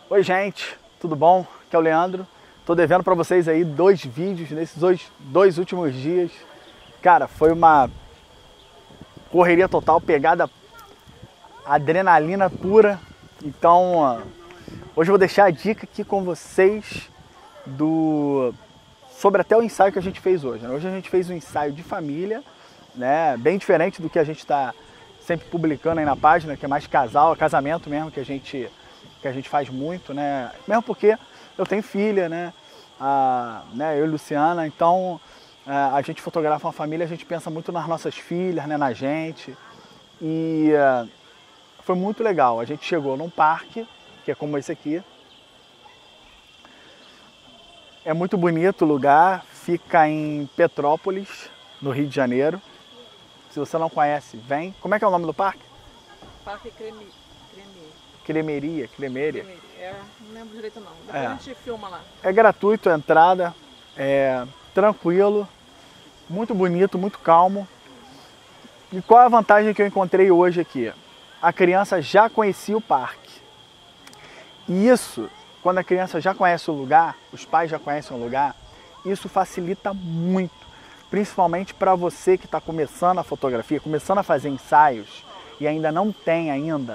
Oi gente, tudo bom? Aqui é o Leandro. Tô devendo para vocês aí 2 vídeos nesses dois últimos dias. Cara, foi uma correria total, pegada adrenalina pura. Então, hoje eu vou deixar a dica aqui com vocês sobre até o ensaio que a gente fez hoje. Hoje a gente fez um ensaio de família, né? Bem diferente do que a gente está sempre publicando aí na página, que é mais casamento mesmo, que a gente faz muito, né? Mesmo porque eu tenho filha, né? Eu e Luciana, então a gente fotografa uma família, a gente pensa muito nas nossas filhas, né? Na gente. E foi muito legal. A gente chegou num parque, que é como esse aqui. É muito bonito o lugar, fica em Petrópolis, no Rio de Janeiro. Se você não conhece, vem. Como é que é o nome do parque? Parque Cremeria. Não lembro direito não. Depois a gente filma lá. É gratuito a entrada, é tranquilo, muito bonito, muito calmo. E qual é a vantagem que eu encontrei hoje aqui? A criança já conhecia o parque. E isso, quando a criança já conhece o lugar, os pais já conhecem o lugar, isso facilita muito. Principalmente para você que está começando a fotografia, começando a fazer ensaios e ainda não tem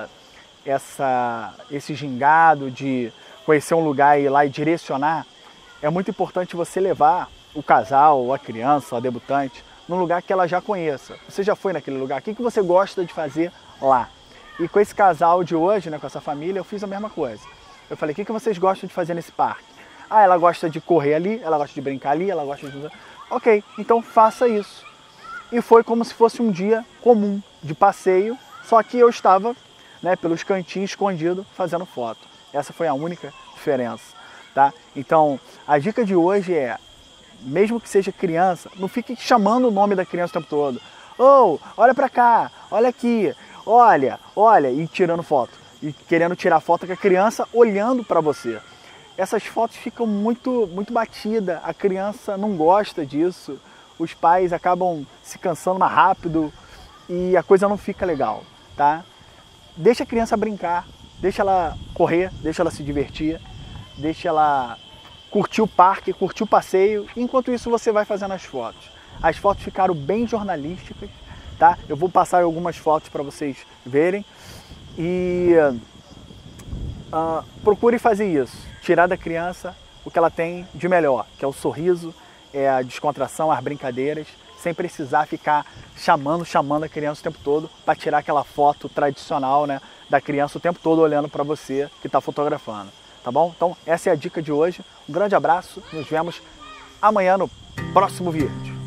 esse gingado de conhecer um lugar e ir lá e direcionar. É muito importante você levar o casal, ou a criança, ou a debutante, num lugar que ela já conheça. Você já foi naquele lugar? O que você gosta de fazer lá? E com esse casal de hoje, né, com essa família, eu fiz a mesma coisa. Eu falei, o que vocês gostam de fazer nesse parque? Ah, ela gosta de correr ali, ela gosta de brincar ali, ela gosta de... Ok, então faça isso. E foi como se fosse um dia comum de passeio, só que eu estava, né, pelos cantinhos escondido fazendo foto. Essa foi a única diferença, tá? Então, a dica de hoje é, mesmo que seja criança, não fique chamando o nome da criança o tempo todo. Oh, olha pra cá, olha aqui, olha, e tirando foto. E querendo tirar foto com a criança olhando para você. Essas fotos ficam muito batidas, a criança não gosta disso, os pais acabam se cansando mais rápido e a coisa não fica legal, tá? Deixa a criança brincar, deixa ela correr, deixa ela se divertir, deixa ela curtir o parque, curtir o passeio, enquanto isso você vai fazendo as fotos. As fotos ficaram bem jornalísticas, tá? Eu vou passar algumas fotos para vocês verem e procure fazer isso. Tirar da criança o que ela tem de melhor, que é o sorriso, é a descontração, as brincadeiras, sem precisar ficar chamando a criança o tempo todo para tirar aquela foto tradicional, né, da criança o tempo todo olhando para você que está fotografando, tá bom? Então essa é a dica de hoje. Um grande abraço, nos vemos amanhã no próximo vídeo.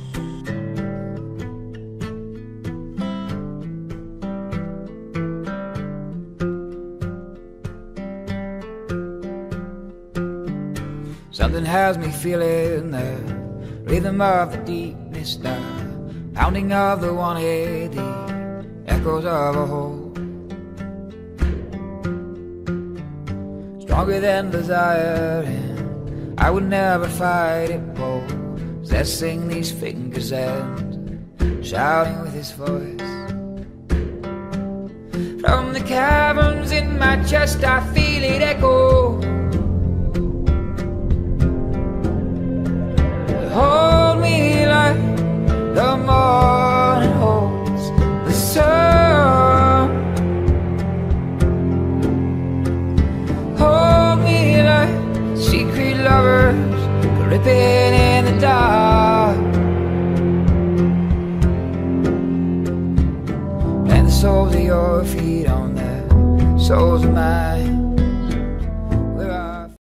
Something has me feeling the rhythm of the deepness, the pounding of the 180, echoes of a hope. Stronger than desire, and I would never fight it, possessing these fingers and shouting with his voice. From the caverns in my chest I feel it echo. Hold me like the morning holds the sun. Hold me like secret lovers gripping in the dark. Plant the soles of your feet on the soles of mine.